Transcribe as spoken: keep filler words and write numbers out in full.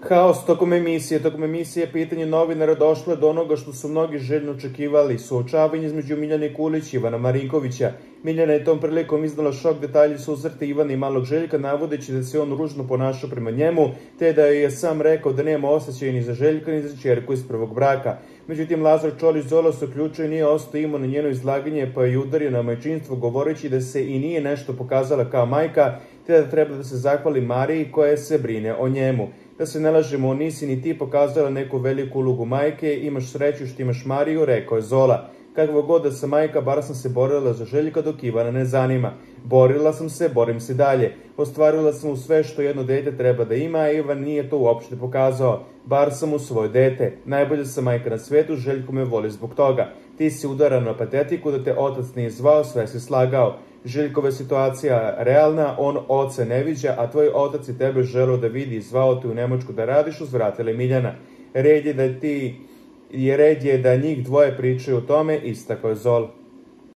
Haos tokom emisije. Tokom emisije pitanje novinara došlo je do onoga što su mnogi željno očekivali. Suočavanje između Miljane Kulić i Ivana Marinkovića. Miljana je tom prilikom iznala šok detalji susreta Ivana i malog Željka, navodeći da se on ružno ponašao prema njemu, te da je sam rekao da nema osjećaja ni za Željka ni za ćerku iz prvog braka. Međutim, Lazar Čolić Zola se uključio i nije ostao imao na njeno izlaganje, pa je udario na majčinstvo, govoreći da se i nije nešto pokazala kao majka, te da treba da se zahvali Mariji koja se brine o njemu. Da se ne lažemo, nisi ni ti pokazala neku veliku ulogu majke, imaš sreću što imaš Mariju, rekao je Zola. Kakva god da sam majka, bar sam se borila za Željka dok Ivana ne zanima. Borila sam se, borim se dalje. Ostvarila sam mu sve što jedno dete treba da ima, a Ivan nije to uopšte pokazao. Bar sam mu svoje dete. Najbolja sam majka na svetu, Željko me voli zbog toga. Ti si udaran na patetiku da te otac nije zvao, sve si slagao. Željkova je situacija realna, on oca ne viđa, a tvoj otac i tebe želeo da vidi i zvao te u Nemačku da radiš, uzvratila Miljana. Red je da ti, je red je da njih dvoje pričaju o tome, istakao je Zola.